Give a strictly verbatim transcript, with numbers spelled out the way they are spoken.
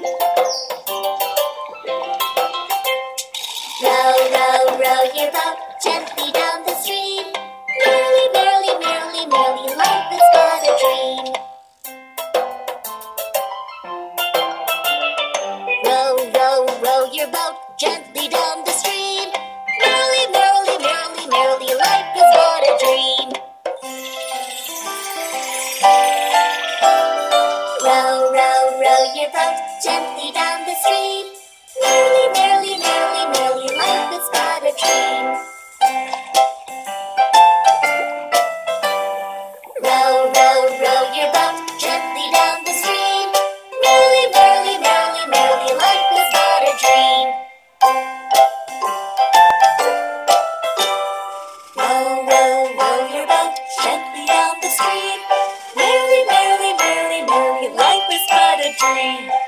Row, row, row your boat gently down the stream. Merrily, merrily, merrily, merrily, life is but a dream. Row, row, row your boat gently down the stream. Merrily, merrily, merrily, merrily, life is but a dream. Row, row, row your boat gently down the stream. Merrily, merrily, merrily, merrily, life is but a dream. Row, row, row your boat gently down the stream. Merrily, merrily, merrily, merrily, life is but a dream. Row, row, row your boat gently down the stream. Merrily, merrily, merrily, merrily, life is but a dream.